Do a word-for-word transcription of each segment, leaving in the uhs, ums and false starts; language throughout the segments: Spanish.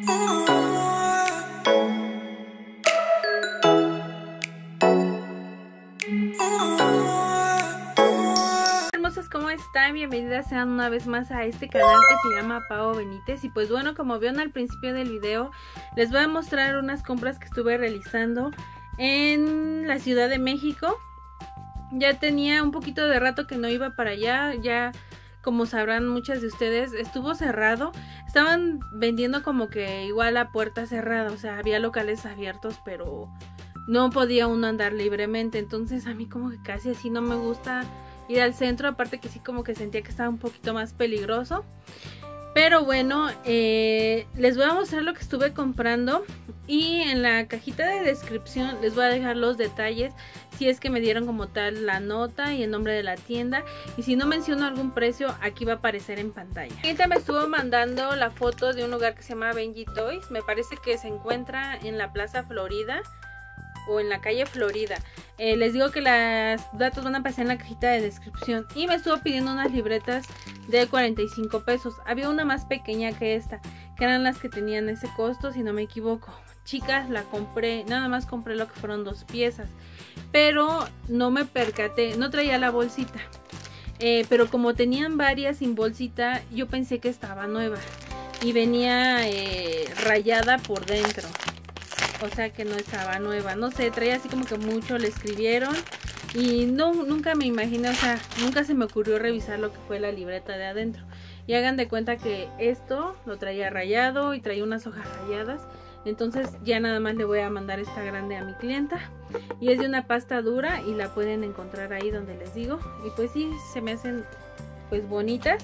Hermosas, ¿cómo están? Bienvenidas sean una vez más a este canal que se llama Pau Benítez. Y pues bueno, como vieron al principio del video, les voy a mostrar unas compras que estuve realizando en la Ciudad de México. Ya tenía un poquito de rato que no iba para allá, ya como sabrán muchas de ustedes, estuvo cerrado. Estaban vendiendo como que igual a puerta cerrada, o sea, había locales abiertos, pero no podía uno andar libremente. Entonces a mí como que casi así no me gusta ir al centro, aparte que sí como que sentía que estaba un poquito más peligroso. Pero bueno, eh, les voy a mostrar lo que estuve comprando y en la cajita de descripción les voy a dejar los detalles, si es que me dieron como tal la nota y el nombre de la tienda, y si no menciono algún precio aquí va a aparecer en pantalla. Ahorita me estuvo mandando la foto de un lugar que se llama Benji Toys, me parece que se encuentra en la Plaza Florida o en la calle Florida. Eh, les digo que los datos van a aparecer en la cajita de descripción. Y me estuvo pidiendo unas libretas de cuarenta y cinco pesos. Había una más pequeña que esta, que eran las que tenían ese costo, si no me equivoco. Chicas, la compré, nada más compré lo que fueron dos piezas, pero no me percaté, no traía la bolsita. Eh, pero como tenían varias sin bolsita, yo pensé que estaba nueva y venía eh, rayada por dentro. O sea que no estaba nueva, no sé, traía así como que mucho le escribieron y no, nunca me imaginé, o sea, nunca se me ocurrió revisar lo que fue la libreta de adentro. Y hagan de cuenta que esto lo traía rayado y traía unas hojas rayadas. Entonces ya nada más le voy a mandar esta grande a mi clienta. Y es de una pasta dura y la pueden encontrar ahí donde les digo. Y pues sí, se me hacen pues bonitas.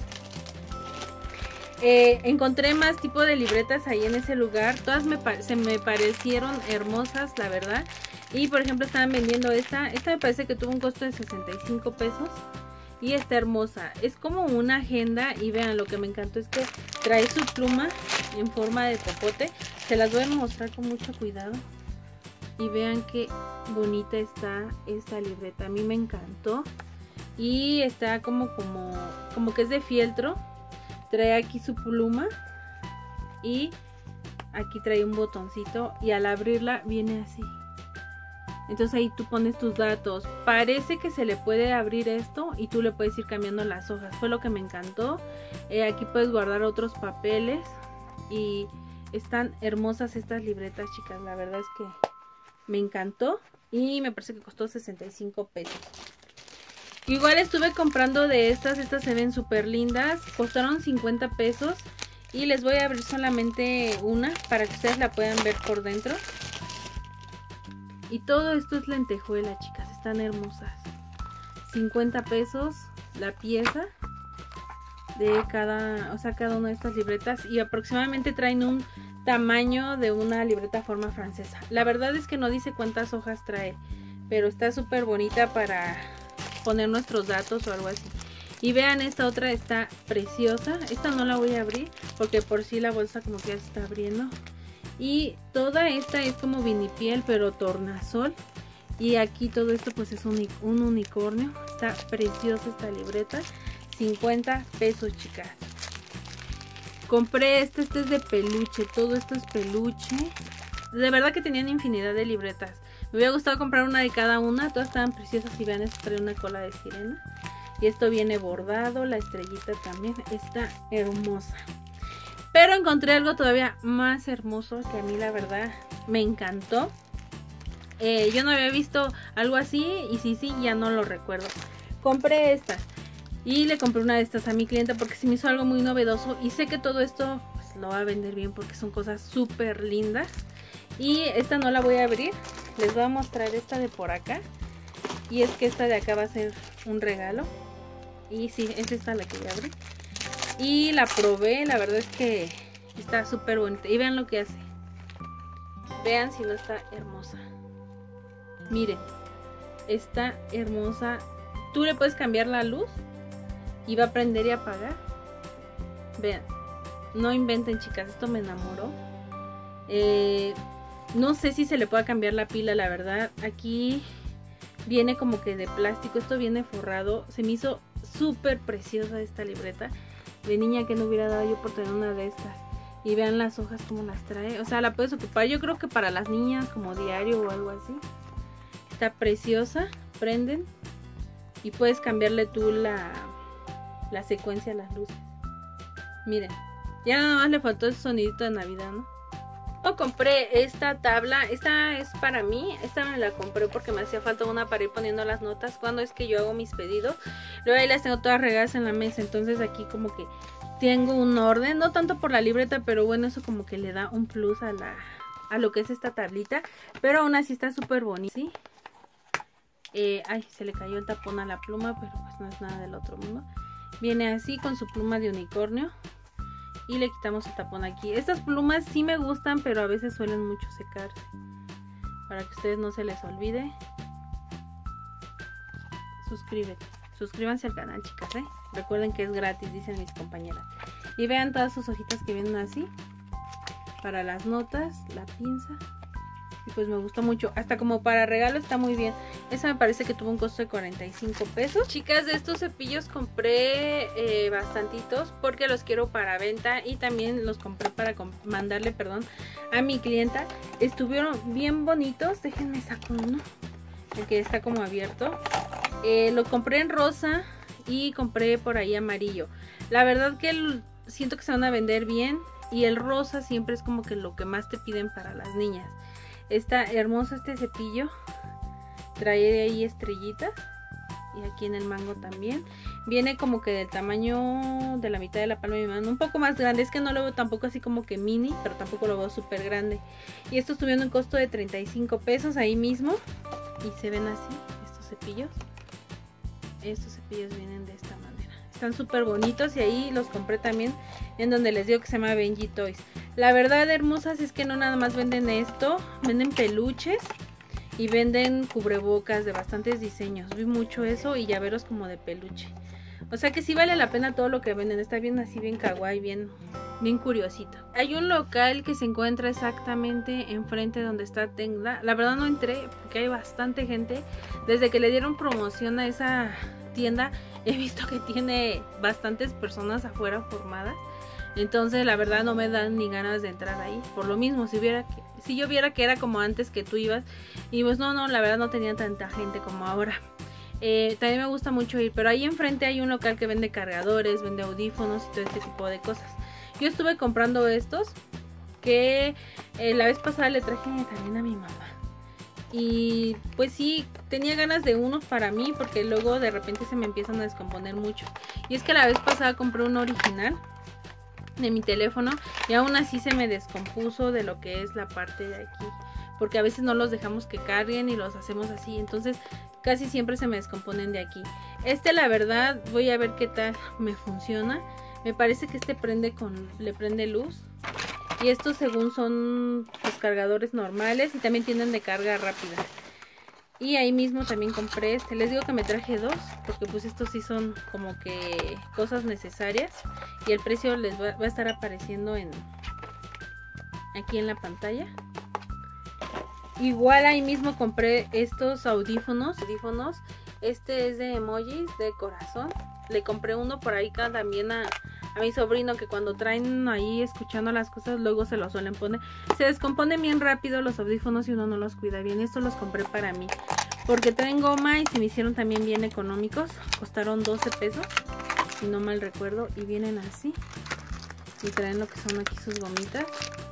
Eh, encontré más tipo de libretas ahí en ese lugar. Todas me se me parecieron hermosas, la verdad. Y por ejemplo estaban vendiendo esta. Esta me parece que tuvo un costo de sesenta y cinco pesos. Y está hermosa. Es como una agenda. Y vean, lo que me encantó es que trae su pluma en forma de popote. Se las voy a mostrar con mucho cuidado. Y vean qué bonita está esta libreta. A mí me encantó. Y está como, como, como que es de fieltro. Trae aquí su pluma y aquí trae un botoncito y al abrirla viene así. Entonces ahí tú pones tus datos. Parece que se le puede abrir esto y tú le puedes ir cambiando las hojas. Fue lo que me encantó. Eh, aquí puedes guardar otros papeles y están hermosas estas libretas, chicas. La verdad es que me encantó y me parece que costó sesenta y cinco pesos. Igual estuve comprando de estas, estas se ven súper lindas, costaron cincuenta pesos y les voy a abrir solamente una para que ustedes la puedan ver por dentro. Y todo esto es lentejuela, chicas, están hermosas. cincuenta pesos la pieza de cada, o sea, cada una de estas libretas y aproximadamente traen un tamaño de una libreta forma francesa. La verdad es que no dice cuántas hojas trae, pero está súper bonita para poner nuestros datos o algo así. Y vean, esta otra está preciosa. Esta no la voy a abrir porque por sí la bolsa como que ya se está abriendo. Y toda esta es como vinipiel pero tornasol. Y aquí todo esto pues es un, un unicornio. Está preciosa esta libreta. cincuenta pesos, chicas. Compré este, este es de peluche. Todo esto es peluche. De verdad que tenían infinidad de libretas. Me hubiera gustado comprar una de cada una. Todas estaban preciosas. Y vean, esto trae una cola de sirena. Y esto viene bordado. La estrellita también está hermosa. Pero encontré algo todavía más hermoso. Que a mí la verdad me encantó. Eh, yo no había visto algo así. Y sí, sí, ya no lo recuerdo. Compré estas. Y le compré una de estas a mi clienta. Porque se me hizo algo muy novedoso. Y sé que todo esto pues, lo va a vender bien. Porque son cosas súper lindas. Y esta no la voy a abrir. Les voy a mostrar esta de por acá. Y es que esta de acá va a ser un regalo. Y sí, es esta la que voy a abrir. Y la probé, la verdad es que está súper bonita. Y vean lo que hace. Vean si no está hermosa. Miren, está hermosa. Tú le puedes cambiar la luz y va a prender y apagar. Vean, no inventen, chicas, esto me enamoró. Eh... No sé si se le pueda cambiar la pila, la verdad. Aquí viene como que de plástico. Esto viene forrado. Se me hizo súper preciosa esta libreta. De niña que no hubiera dado yo por tener una de estas. Y vean las hojas como las trae. O sea, la puedes ocupar yo creo que para las niñas como diario o algo así. Está preciosa. Prenden. Y puedes cambiarle tú la, la secuencia a las luces. Miren. Ya nada más le faltó el sonidito de Navidad, ¿no? Yo compré esta tabla. Esta es para mí. Esta me la compré porque me hacía falta una para ir poniendo las notas cuando es que yo hago mis pedidos. Luego ahí las tengo todas regadas en la mesa. Entonces aquí como que tengo un orden. No tanto por la libreta, pero bueno, eso como que le da un plus a la a lo que es esta tablita. Pero aún así está súper bonita, ¿sí? Eh, ay, se le cayó el tapón a la pluma, pero pues no es nada del otro mundo. Viene así con su pluma de unicornio. Y le quitamos el tapón aquí. Estas plumas sí me gustan, pero a veces suelen mucho secarse. Para que a ustedes no se les olvide. Suscríbete. Suscríbanse al canal, chicas, ¿eh? Recuerden que es gratis, dicen mis compañeras. Y vean todas sus hojitas que vienen así. Para las notas, la pinza. Y pues me gusta mucho. Hasta como para regalo está muy bien. Esa me parece que tuvo un costo de cuarenta y cinco pesos. Chicas, de estos cepillos compré eh, bastantitos porque los quiero para venta. Y también los compré para mandarle, perdón, a mi clienta. Estuvieron bien bonitos. Déjenme sacar uno. El que está como abierto. Eh, lo compré en rosa y compré por ahí amarillo. La verdad que el, siento que se van a vender bien. Y el rosa siempre es como que lo que más te piden para las niñas. Está hermoso este cepillo. Trae de ahí estrellitas. Y aquí en el mango también. Viene como que del tamaño de la mitad de la palma de mi mano. Un poco más grande. Es que no lo veo tampoco así como que mini. Pero tampoco lo veo súper grande. Y estos tuvieron un costo de treinta y cinco pesos ahí mismo. Y se ven así estos cepillos. Estos cepillos vienen de esta manera. Están súper bonitos y ahí los compré también en donde les digo que se llama Benji Toys. La verdad, hermosas, es que no nada más venden esto, venden peluches y venden cubrebocas de bastantes diseños. Vi mucho eso y llaveros como de peluche. O sea que sí vale la pena todo lo que venden. Está bien así, bien kawaii, bien, bien curiosito. Hay un local que se encuentra exactamente enfrente donde está Tengla. La verdad no entré porque hay bastante gente. Desde que le dieron promoción a esa tienda he visto que tiene bastantes personas afuera formadas. Entonces la verdad no me dan ni ganas de entrar ahí. Por lo mismo, si hubiera que, si yo viera que era como antes que tú ibas. Y pues no, no, la verdad no tenía tanta gente como ahora. Eh, también me gusta mucho ir. Pero ahí enfrente hay un local que vende cargadores, vende audífonos y todo este tipo de cosas. Yo estuve comprando estos. Que eh, la vez pasada le traje también a mi mamá. Y pues sí, tenía ganas de unos para mí. Porque luego de repente se me empiezan a descomponer mucho. Y es que la vez pasada compré un original de mi teléfono y aún así se me descompuso de lo que es la parte de aquí, porque a veces no los dejamos que carguen y los hacemos así, entonces casi siempre se me descomponen de aquí. Este la verdad voy a ver qué tal me funciona. Me parece que este prende con, le prende luz. Y estos según son los cargadores normales y también tienen de carga rápida. Y ahí mismo también compré este. Les digo que me traje dos porque pues estos sí son como que cosas necesarias. Y el precio les va, va a estar apareciendo en aquí en la pantalla. Igual ahí mismo compré estos audífonos. audífonos. Este es de emojis de corazón. Le compré uno por ahí también a, a mi sobrino, que cuando traen ahí escuchando las cosas luego se los suelen poner. Se descomponen bien rápido los audífonos y uno no los cuida bien. Estos los compré para mí porque traen goma y se me hicieron también bien económicos. Costaron doce pesos si no mal recuerdo. Y vienen así y traen lo que son aquí sus gomitas.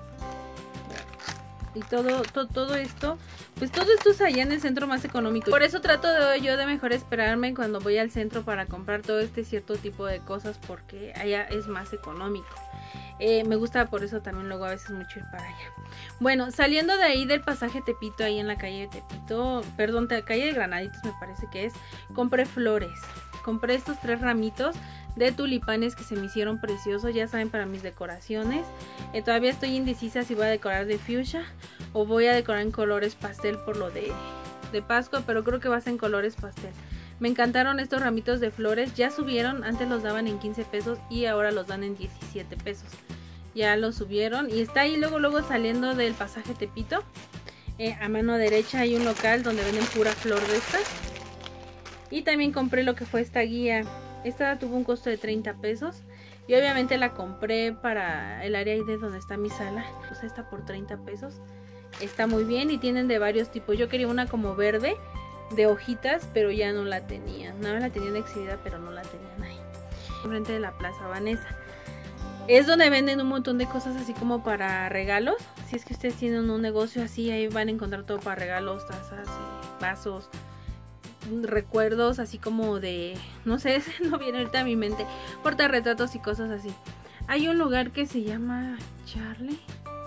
Y todo, todo, todo esto, pues todo esto es allá en el centro más económico. Por eso trato de, yo de mejor esperarme cuando voy al centro para comprar todo este cierto tipo de cosas, porque allá es más económico. Eh, me gusta por eso también luego a veces mucho ir para allá. Bueno, saliendo de ahí del pasaje Tepito, ahí en la calle de Tepito, perdón, la calle de Granaditos me parece que es, compré flores. Compré estos tres ramitos de tulipanes que se me hicieron preciosos, ya saben, para mis decoraciones. Eh, todavía estoy indecisa si voy a decorar de fuchsia o voy a decorar en colores pastel por lo de, de Pascua, pero creo que va a ser en colores pastel. Me encantaron estos ramitos de flores, ya subieron, antes los daban en quince pesos y ahora los dan en diecisiete pesos. Ya los subieron y está ahí luego luego saliendo del pasaje Tepito. Eh, a mano derecha hay un local donde venden pura flor de estas. Y también compré lo que fue esta guía. Esta tuvo un costo de treinta pesos. Y obviamente la compré para el área ahí de donde está mi sala. Pues esta por treinta pesos. Está muy bien y tienen de varios tipos. Yo quería una como verde de hojitas, pero ya no la tenían. Nada, la tenían exhibida, pero no la tenían ahí. Enfrente de la Plaza Vanessa. Es donde venden un montón de cosas así como para regalos. Si es que ustedes tienen un negocio así, ahí van a encontrar todo para regalos, tazas, y vasos, recuerdos así como de, no sé, no viene ahorita a mi mente, portarretratos y cosas así. Hay un lugar que se llama Charlie,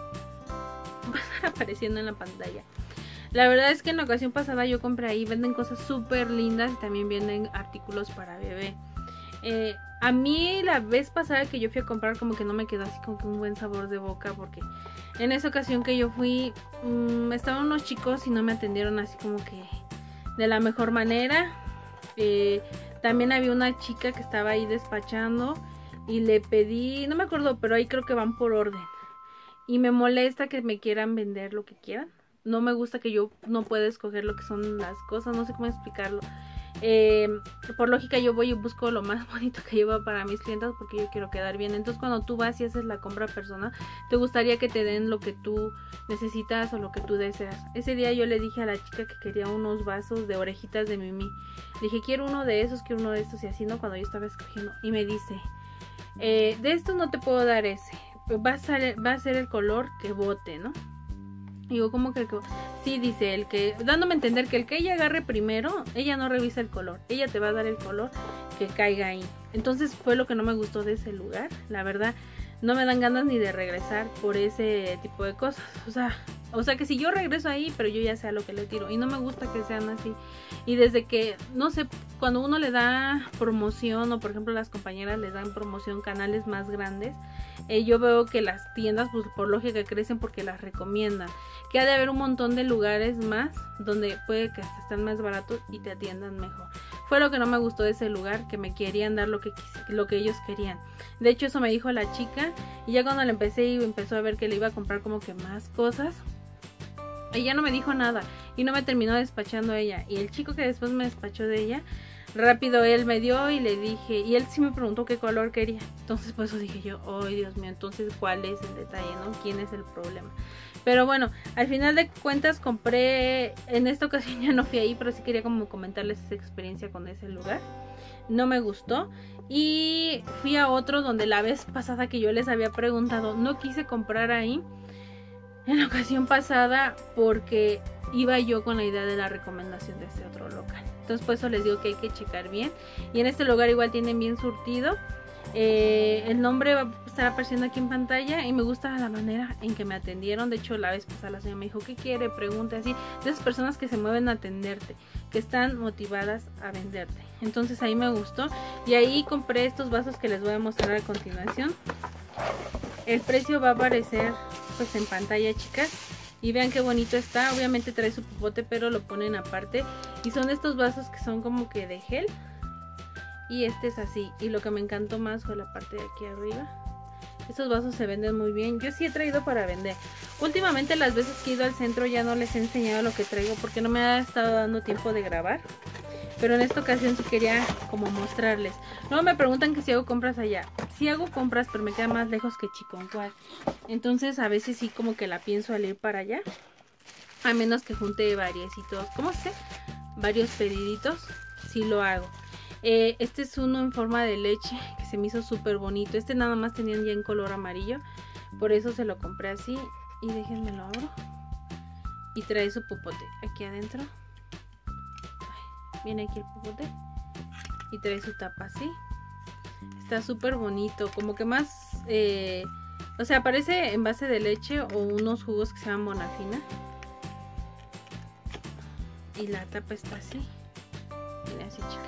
va a estar apareciendo en la pantalla. La verdad es que en la ocasión pasada yo compré ahí, venden cosas súper lindas y también venden artículos para bebé. Eh, a mí la vez pasada que yo fui a comprar como que no me quedó así como que un buen sabor de boca, porque en esa ocasión que yo fui mmm, estaban unos chicos y no me atendieron así como que de la mejor manera. Eh, también había una chica que estaba ahí despachando y le pedí, no me acuerdo, pero ahí creo que van por orden. Y me molesta que me quieran vender lo que quieran. No me gusta que yo no pueda escoger lo que son las cosas, no sé cómo explicarlo. Eh, por lógica yo voy y busco lo más bonito que llevo para mis clientas porque yo quiero quedar bien. Entonces cuando tú vas y haces la compra personal, te gustaría que te den lo que tú necesitas o lo que tú deseas. Ese día yo le dije a la chica que quería unos vasos de orejitas de Mimi. Le dije, quiero uno de esos, quiero uno de estos, y así, ¿no? Cuando yo estaba escogiendo. Y me dice, eh, de estos no te puedo dar ese, va a, ser, va a ser el color que bote, ¿no? Y yo como que, sí, dice, el que, dándome a entender que el que ella agarre primero, ella no revisa el color, ella te va a dar el color que caiga ahí. Entonces fue lo que no me gustó de ese lugar, la verdad, no me dan ganas ni de regresar por ese tipo de cosas, o sea, o sea que si yo regreso ahí, pero yo ya sé a lo que le tiro, y no me gusta que sean así. Y desde que, no sé, cuando uno le da promoción, o por ejemplo las compañeras les dan promoción canales más grandes, eh, yo veo que las tiendas pues por lógica crecen porque las recomiendan, que ha de haber un montón de lugares más donde puede que hasta están más baratos y te atiendan mejor. Fue lo que no me gustó de ese lugar, que me querían dar lo que, lo que ellos querían. De hecho eso me dijo la chica, y ya cuando le empecé y empezó a ver que le iba a comprar como que más cosas, ella no me dijo nada y no me terminó despachando ella. Y el chico que después me despachó de ella, rápido él me dio y le dije, y él sí me preguntó qué color quería. Entonces por eso dije yo, oh Dios mío, entonces cuál es el detalle, ¿no? ¿Quién es el problema? Pero bueno, al final de cuentas compré, en esta ocasión ya no fui ahí, pero sí quería como comentarles esa experiencia con ese lugar. No me gustó. Y fui a otro donde la vez pasada que yo les había preguntado, no quise comprar ahí en la ocasión pasada porque iba yo con la idea de la recomendación de este otro local. Entonces por eso les digo que hay que checar bien. Y en este lugar igual tienen bien surtido. Eh, el nombre va a estar apareciendo aquí en pantalla y me gusta la manera en que me atendieron. De hecho la vez pasada la señora me dijo, ¿qué quiere? Pregunte, así, de esas personas que se mueven a atenderte, que están motivadas a venderte. Entonces ahí me gustó y ahí compré estos vasos que les voy a mostrar a continuación. El precio va a aparecer pues en pantalla, chicas, y vean qué bonito está. Obviamente trae su popote, pero lo ponen aparte, y son estos vasos que son como que de gel. Y este es así, y lo que me encantó más fue la parte de aquí arriba. Estos vasos se venden muy bien, yo sí he traído para vender. Últimamente las veces que he ido al centro ya no les he enseñado lo que traigo porque no me ha estado dando tiempo de grabar. Pero en esta ocasión sí quería como mostrarles. Luego me preguntan que si hago compras allá. Sí hago compras, pero me queda más lejos que Chiconcuac. Entonces a veces sí como que la pienso al ir para allá. A menos que junte variecitos, ¿cómo se? Varios pediditos, sí lo hago. Eh, este es uno en forma de leche que se me hizo súper bonito. Este nada más tenían ya en color amarillo, por eso se lo compré así. Y déjenme lo abro. Y trae su popote aquí adentro. Ay, viene aquí el popote y trae su tapa así. Está súper bonito, como que más eh, o sea, parece en base de leche o unos jugos que se llaman Bonafina. Y la tapa está así. Mira así, chica.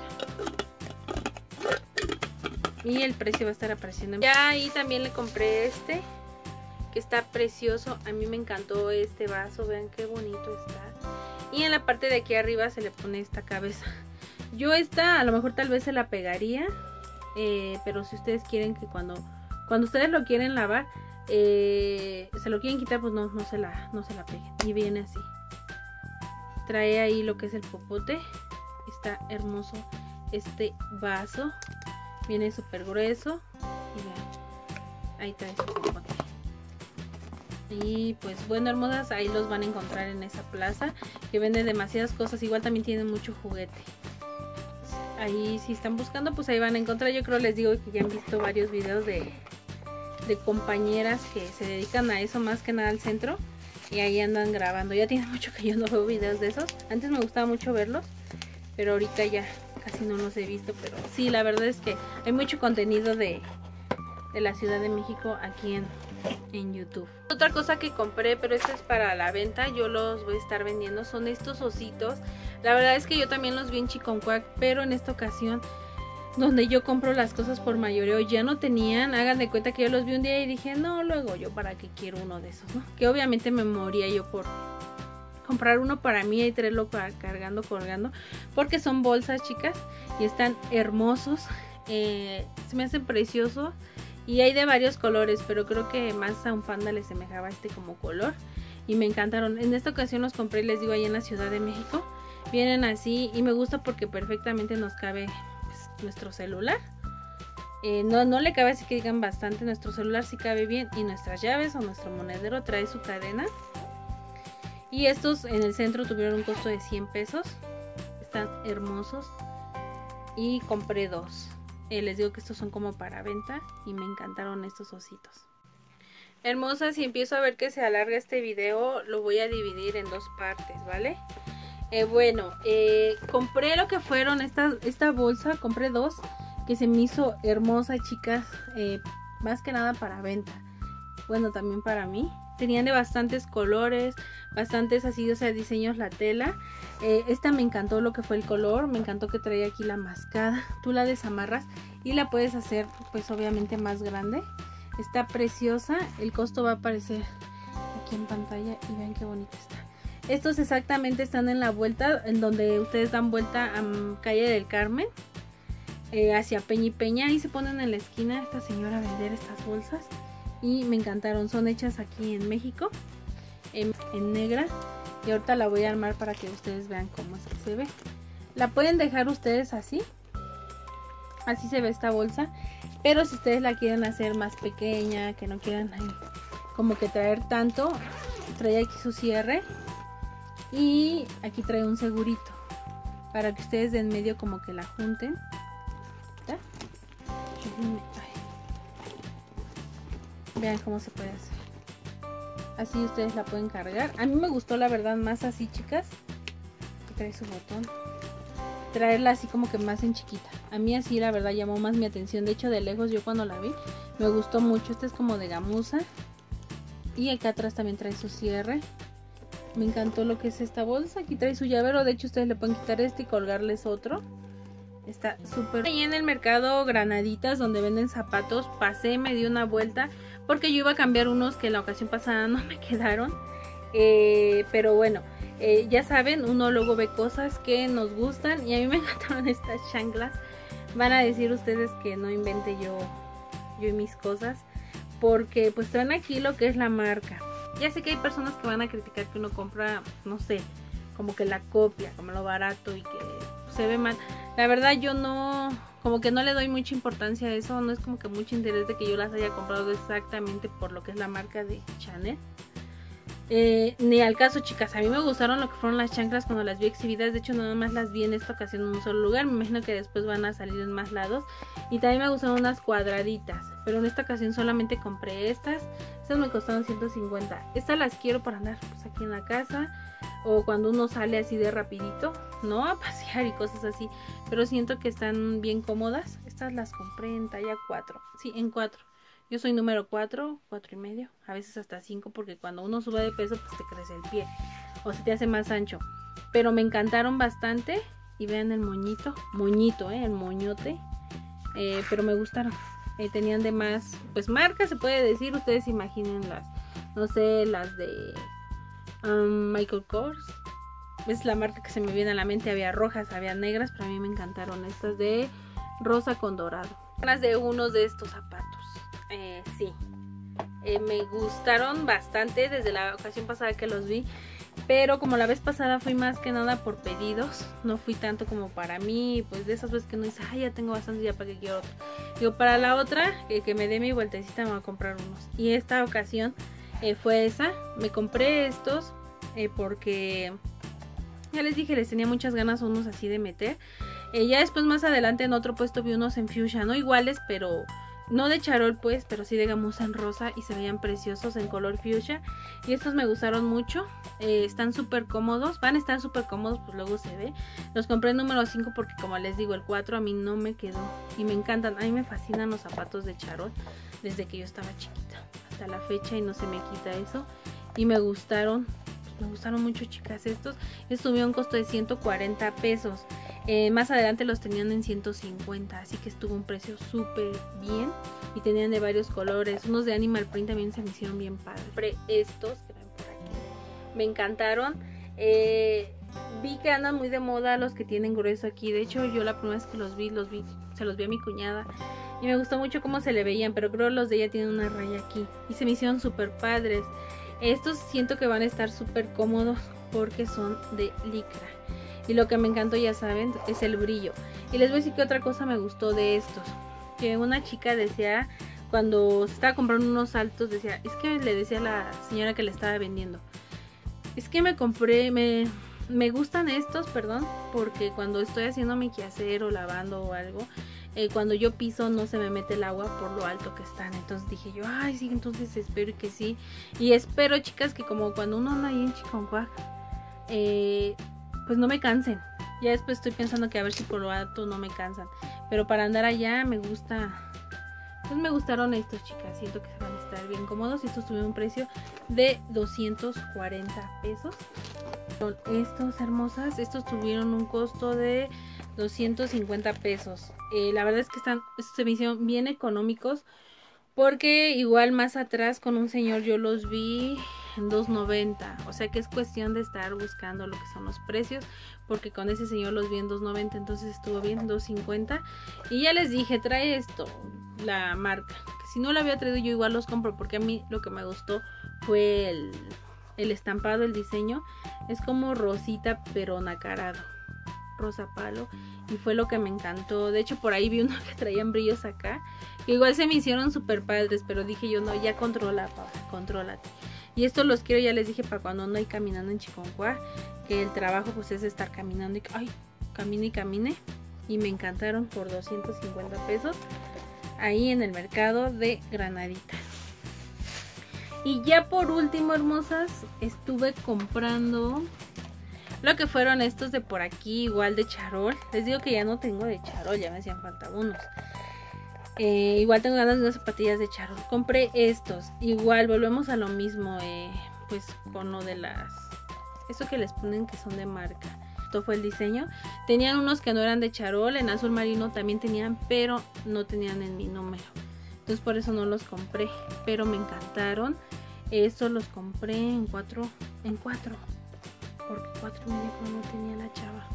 Y el precio va a estar apareciendo. Ya ahí también le compré este, que está precioso. A mí me encantó este vaso. Vean qué bonito está. Y en la parte de aquí arriba se le pone esta cabeza. Yo esta a lo mejor tal vez se la pegaría. Eh, pero si ustedes quieren que cuando, cuando ustedes lo quieren lavar, eh, se lo quieren quitar, pues no, no, se la, no se la peguen. Y viene así. Trae ahí lo que es el popote. Está hermoso este vaso. Viene súper grueso. Y vean, ahí trae su popote. Y pues bueno, hermosas, ahí los van a encontrar en esa plaza que vende demasiadas cosas. Igual también tienen mucho juguete. Ahí si están buscando, pues ahí van a encontrar. Yo creo, les digo que ya han visto varios videos de, de compañeras que se dedican a eso, más que nada al centro. Y ahí andan grabando. Ya tiene mucho que yo no veo videos de esos. Antes me gustaba mucho verlos, pero ahorita ya casi no los he visto. Pero sí, la verdad es que hay mucho contenido de, de la Ciudad de México aquí en, en YouTube. Otra cosa que compré, pero esto es para la venta, yo los voy a estar vendiendo, son estos ositos. La verdad es que yo también los vi en Chiconcuac, pero en esta ocasión, donde yo compro las cosas por mayoreo, ya no tenían. Hagan de cuenta que yo los vi un día y dije, no, luego yo para qué quiero uno de esos, ¿no? Que obviamente me moría yo por comprar uno para mí y traerlo para, cargando, colgando, porque son bolsas, chicas, y están hermosos. Eh, se me hacen preciosos. Y hay de varios colores, pero creo que más a un panda le semejaba este como color. Y me encantaron. En esta ocasión los compré, les digo, ahí en la Ciudad de México. Vienen así y me gusta porque perfectamente nos cabe pues, nuestro celular. Eh, no, no le cabe así que digan bastante, nuestro celular sí cabe bien. Y nuestras llaves o nuestro monedero trae su cadena. Y estos en el centro tuvieron un costo de cien pesos. Están hermosos. Y compré dos. Eh, les digo que estos son como para venta y me encantaron estos ositos. Hermosas, si empiezo a ver que se alarga este video, lo voy a dividir en dos partes, ¿vale? Eh, bueno, eh, compré lo que fueron esta, esta bolsa, compré dos que se me hizo hermosa, chicas, eh, más que nada para venta. Bueno, también para mí. Tenían de bastantes colores, bastantes así, o sea, diseños la tela. Eh, esta me encantó lo que fue el color, me encantó que traía aquí la mascada. Tú la desamarras y la puedes hacer pues obviamente más grande. Está preciosa, el costo va a aparecer aquí en pantalla y vean qué bonita está. Estos exactamente están en la vuelta, en donde ustedes dan vuelta a um, Calle del Carmen, eh, hacia Peña y Peña, y se ponen en la esquina esta señora a vender estas bolsas. Y me encantaron, son hechas aquí en México, en, en negra. Y ahorita la voy a armar para que ustedes vean cómo es que se ve. La pueden dejar ustedes así. Así se ve esta bolsa. Pero si ustedes la quieren hacer más pequeña, que no quieran ahí como que traer tanto, trae aquí su cierre. Y aquí trae un segurito, para que ustedes de en medio como que la junten. ¿Está? Vean cómo se puede hacer. Así ustedes la pueden cargar. A mí me gustó la verdad más así, chicas. Aquí trae su botón. Traerla así como que más en chiquita. A mí así la verdad llamó más mi atención. De hecho de lejos yo cuando la vi me gustó mucho. Esta es como de gamuza. Y acá atrás también trae su cierre. Me encantó lo que es esta bolsa. Aquí trae su llavero. De hecho ustedes le pueden quitar este y colgarles otro. Está súper. Ahí en el mercado Granaditas, donde venden zapatos, pasé, me di una vuelta porque yo iba a cambiar unos que la ocasión pasada no me quedaron. Eh, pero bueno, eh, ya saben, uno luego ve cosas que nos gustan y a mí me encantaron estas chanclas. Van a decir ustedes que no invente yo, yo y mis cosas, porque pues traen aquí lo que es la marca. Ya sé que hay personas que van a criticar que uno compra, no sé, como que la copia, como lo barato y que se ve mal. La verdad yo no, como que no le doy mucha importancia a eso, no es como que mucho interés de que yo las haya comprado exactamente por lo que es la marca de Chanel. Eh, ni al caso, chicas, a mí me gustaron lo que fueron las chanclas cuando las vi exhibidas. De hecho nada más las vi en esta ocasión en un solo lugar, me imagino que después van a salir en más lados. Y también me gustaron unas cuadraditas, pero en esta ocasión solamente compré estas. Estas me costaron ciento cincuenta. Estas las quiero para andar pues aquí en la casa, o cuando uno sale así de rapidito, no a pasear y cosas así, pero siento que están bien cómodas. Estas las compré en talla cuatro, sí, en cuatro. Yo soy número cuatro, cuatro y medio, a veces hasta cinco, porque cuando uno sube de peso pues te crece el pie o se te hace más ancho. Pero me encantaron bastante y vean el moñito, moñito, eh, el moñote, eh, pero me gustaron. Eh, tenían de más, pues marca se puede decir, ustedes imaginen las, no sé, las de um, Michael Kors. Es la marca que se me viene a la mente, había rojas, había negras, pero a mí me encantaron estas de rosa con dorado. Ganas de unos de estos zapatos. Eh, sí, eh, me gustaron bastante desde la ocasión pasada que los vi, pero como la vez pasada fui más que nada por pedidos, no fui tanto como para mí, pues de esas veces que uno dice, ay, ya tengo bastante, ya para que quiero otro. Digo, para la otra, que, que me dé mi vueltecita, me voy a comprar unos. Y esta ocasión eh, fue esa. Me compré estos eh, porque ya les dije, les tenía muchas ganas unos así de meter. Eh, ya después más adelante en otro puesto vi unos en fuchsia, no iguales, pero no de charol pues, pero sí de gamuza en rosa y se veían preciosos en color fuchsia. Y estos me gustaron mucho, eh, están súper cómodos, van a estar súper cómodos, pues luego se ve. Los compré en número cinco porque como les digo, el cuatro a mí no me quedó y me encantan. A mí me fascinan los zapatos de charol desde que yo estaba chiquita hasta la fecha y no se me quita eso. Y me gustaron, me gustaron mucho, chicas, estos. Estos tuvieron un costo de ciento cuarenta pesos. Eh, más adelante los tenían en ciento cincuenta, así que estuvo un precio súper bien. Y tenían de varios colores. Unos de Animal Print también se me hicieron bien padres. Compré estos que ven por aquí. Me encantaron. Eh, vi que andan muy de moda los que tienen grueso aquí. De hecho, yo la primera vez que los vi, los vi, se los vi a mi cuñada. Y me gustó mucho cómo se le veían, pero creo que los de ella tienen una raya aquí. Y se me hicieron súper padres. Estos siento que van a estar súper cómodos porque son de licra. Y lo que me encantó, ya saben, es el brillo. Y les voy a decir que otra cosa me gustó de estos. Que una chica decía, cuando se estaba comprando unos saltos, decía, es que le decía a la señora que le estaba vendiendo, es que me compré, me, me gustan estos, perdón, porque cuando estoy haciendo mi quehacer o lavando o algo, eh, cuando yo piso no se me mete el agua por lo alto que están. Entonces dije yo, ay sí, entonces espero que sí. Y espero, chicas, que como cuando uno anda ahí en Chiconcuac, eh... pues no me cansen. Ya después estoy pensando que a ver si por lo alto no me cansan. Pero para andar allá me gusta. Pues me gustaron estos, chicas. Siento que se van a estar bien cómodos. Y estos tuvieron un precio de doscientos cuarenta pesos. Son estos hermosas. Estos tuvieron un costo de doscientos cincuenta pesos. Eh, la verdad es que están, se me hicieron bien económicos. Porque igual más atrás con un señor yo los vi en dos noventa. O sea que es cuestión de estar buscando lo que son los precios. Porque con ese señor los vi en dos noventa. Entonces estuvo bien, dos cincuenta. Y ya les dije, trae esto, la marca. Que si no lo había traído yo igual los compro. Porque a mí lo que me gustó fue el, el estampado, el diseño. Es como rosita pero nacarado. Rosa palo. Y fue lo que me encantó. De hecho por ahí vi uno que traían brillos acá, que igual se me hicieron súper padres, pero dije yo, no, ya controla, papá, contrólate. Y estos los quiero, ya les dije, para cuando ando ahí caminando en Chiconcuac, que el trabajo pues es estar caminando y ay, camine y camine. Y me encantaron por doscientos cincuenta pesos ahí en el mercado de Granadita. Y ya por último, hermosas, estuve comprando lo que fueron estos de por aquí, igual de charol. Les digo que ya no tengo de charol, ya me hacían falta unos. Eh, igual tengo ganas de unas zapatillas de charol. Compré estos. Igual volvemos a lo mismo, eh, pues con lo de las... eso que les ponen que son de marca. Esto fue el diseño. Tenían unos que no eran de charol, en azul marino también tenían, pero no tenían en mi número. Entonces por eso no los compré, pero me encantaron. Estos los compré en cuatro, en cuatro. Porque cuatro y medio no tenía la chava.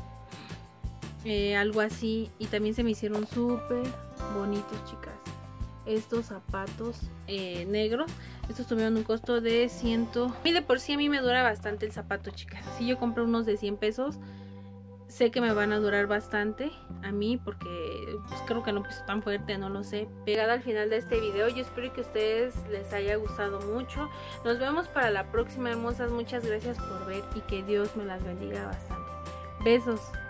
Eh, algo así. Y también se me hicieron súper bonitos, chicas. Estos zapatos eh, negros. Estos tuvieron un costo de cien. Y de por sí a mí me dura bastante el zapato, chicas. Si yo compro unos de cien pesos, sé que me van a durar bastante a mí, porque pues, creo que no piso tan fuerte, no lo sé. Pegada al final de este video, yo espero que a ustedes les haya gustado mucho. Nos vemos para la próxima, hermosas. Muchas gracias por ver y que Dios me las bendiga bastante. Besos.